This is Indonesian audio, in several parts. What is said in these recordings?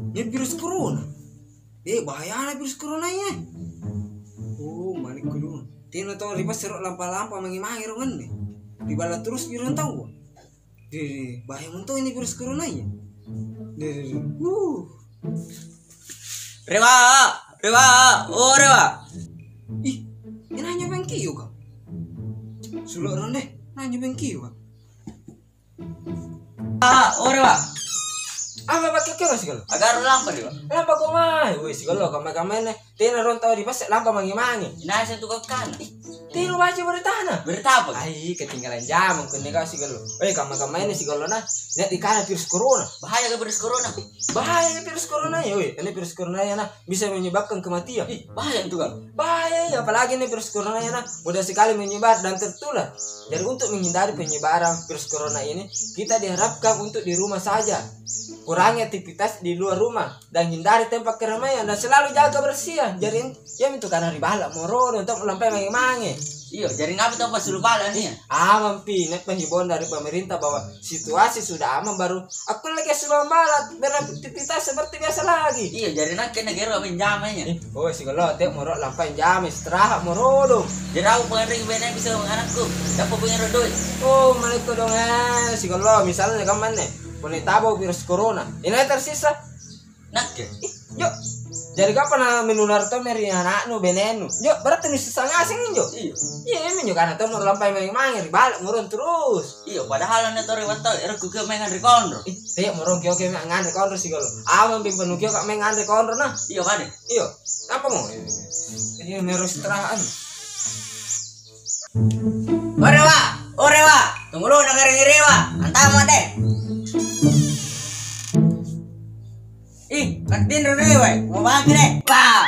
Ini virus corona. Bahaya virus corona ya. Oh, malik kudu. Tino to riba serok lampa-lampa mangi-mangi rongan nih. Dibala terus jurang tahu. Bahaya mentu ini virus corona ya. Rewa, Rewa, oh Rewa. Ih, ini nanya bengkiu kau. Sulok ron deh, nanya bengkiu kau. Oh Rewa. Apa pakai kau sih kalau? Agar lampa Rewa. Lampa kau mah, wes kalau kamera tino ron tahu di pas lampa mangi-mangi. Nah, saya tukang kan. Tino baca berita na. Berita apa? Ai, ketinggalan jam kun nih kau sih kalau. Kamera ini sih kalau na, lihat di kana virus corona. Bahaya ke virus corona. Bahaya virus corona ya, ini virus corona ya nah bisa menyebabkan kematian. Bahaya itu kan. Bahaya ya, apalagi nih virus corona ya nah mudah sekali menyebar dan tertular. Jadi untuk menghindari penyebaran virus corona ini, kita diharapkan untuk di rumah saja. Kurangi aktivitas di luar rumah dan hindari tempat keramaian dan selalu jaga bersih. Jadi ya itu karena ribala moro untuk melampai mangi-mangi. Iya, jadi ngapa tuh pas lu bala nih? Aman net penghimbauan dari pemerintah bahwa situasi sudah aman baru aku lagi sebelum balat beraktivitas seperti biasa lagi. Iya, jadi nak kena gero pinjamnya. Oh sih kalau tiap moro lampai jam istirahat moro dong. Jadi aku pengen bene bisa anakku. Dapat pengen duit. Oh malaikat dong sih kalau misalnya kamu nih boleh tahu virus corona ini tersisa. Nak Yuk. Jadi kapan menular to meri anak nu benenu. Yo berarti nih sisa ngasing yo. Iya. Iya men yo karena to mau lampai mangi-mangi balik murun terus. Iya, padahal ane tore wato era ku ke mengan rekondro. Teh murun kyo ke mengan rekondro sih kalau. Awan pimpen kyo kak mengan rekondro nah. Iya kan? Iya. Apa mau? Ini merus terahan. Orewa, Orewa. Tunggu lu dengerin Rewa. Antama deh. Ih, naktin Rewa. Mau bangki deh. Wah.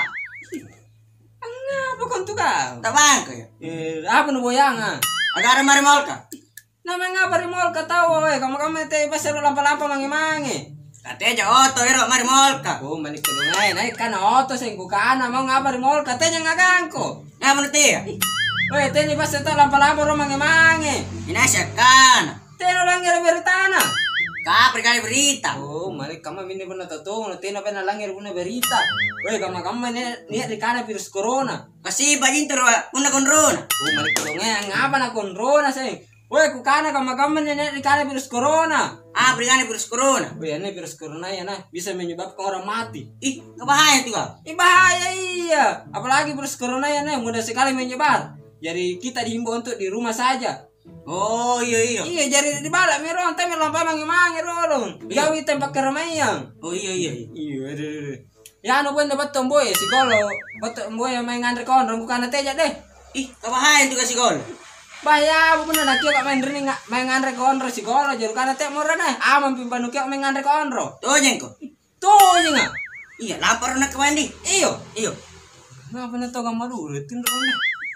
Apa kan tuh kau? Tak bangki ya. Apa nu boyanga? Agar mari molka. Namanya apa rimol katawa kamu teh pasar lampa-lampa mangi-mangi. Katanya oto ero mari molka. Oh manik kedung naik kan oto sing ku kana mau ngapa rimol katanya ngagangko. Ya menurut dia. Weh teh ni pasar lampa-lampa ro mangi-mangi. Ini asyakan. Teh orang ngira beritana. Kapri kali berita. Oh manik kamu ini benar tahu no teh na pena langir guna berita. Weh kamu ini di kana virus corona. Kasih bajin tur una konrona. Oh manik kedung ngapa na konrona sing. Weh ku kana kamu ini di kana virus corona. Ah, berikan virus corona. Weh ini virus corona ya nah bisa menyebabkan orang mati. Ih, kebahaya tuh kak. Bahaya iya. Apalagi virus corona ya nah mudah sekali menyebar. Jadi kita dihimbau untuk di rumah saja. Oh iya iya. Iya jadi di bala miron teh lampa mangi-mangi rolong. Gawi tempat keramaian. Oh iya iya. Iya. Ya anu pun dapat tomboy si golo. Betul tomboy main ngandre kondro bukan teja deh. Ih, kebahaya tuh kasih gol. Bahaya bener nak kio kak main ring main ngandre kondro si golo jadi karena teh murah nah. Aman pimpanu kio main ngandre kondro. Tuh jengko. Tuh jenga. Iya, lapar nak kemandi. Iyo. Iyo. Ngapa na to gambar dulu tinrone.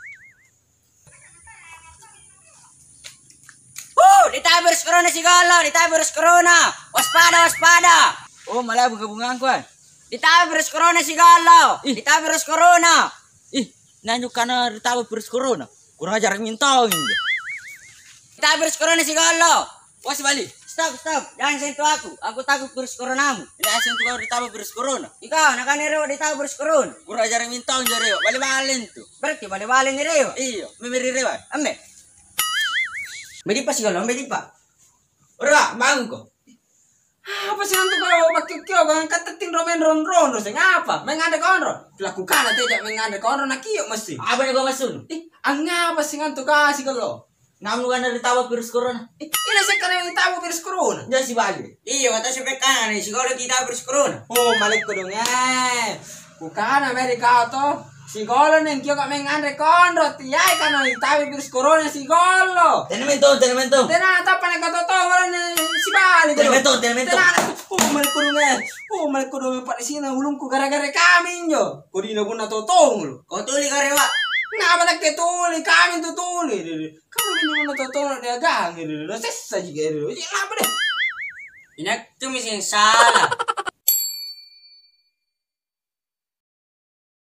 Ditahan virus corona si golo, ditahan virus corona. Waspada, waspada. Oh, malah bunga-bungaan ko. Ditahan virus corona si golo. Ditahan virus corona. Ih, nanyo ka na ditahan virus corona. Kurang ajar mintong. Ditahan virus corona si golo. Was balik. Stop, stop. Jangan sentuh aku. Aku takut virus coronamu. Tidak sentuh kau ditahan virus corona. Ikaw, nakanero ditahan virus corona. Kurang ajar mintong jare. Bali-balin tuh. Berarti bali-balin ni Reo. Iyo, memeri Reo. Ame. Bedi pa si golo, bedi pa. Ora, bangun ko. Apa sih nanti kalau pakai kio kan katatin romen ron sing apa? Mengande konro. Lakukan aja jak mengande konro nak kio mesti. Apa nih gua masun? Angapa sih ngantuk kasih kalau? Namun kan dari tawa virus corona. Ini sekarang yang tahu virus corona. Jangan si bagi. Iya, kata si kanan nih, si golo kita virus corona. Oh, malik ko dong bukan Amerika to. Si golo neng kio kak mengande konro tiyai kan tahu virus corona si golo. Tenemento. Tena tapa nek kata to wala si bali. Tenemento. Oh, malik ko dong pak sini ulungku gara-gara kami yo. Kodina pun na totong lo. Kau tuli karewa. Ngapa nak ketuli kami tu tuli. Kamu ini mana totong dia gang gitu. Sesa juga itu. Apa deh? Ini tuh misi yang salah.